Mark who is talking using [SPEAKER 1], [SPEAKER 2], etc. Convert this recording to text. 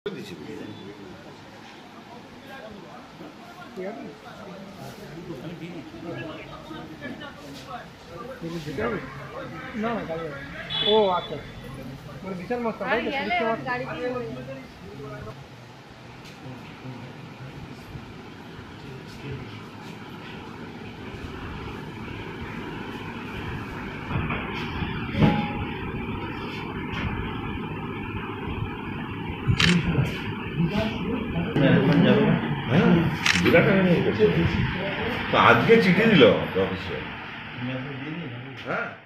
[SPEAKER 1] দিচ্ছি
[SPEAKER 2] না গাড়ি ও আচ্ছা মানে বিশাল মস্ত গাড়ি
[SPEAKER 1] আজকে চিঠি দিল অফিসে। হ্যাঁ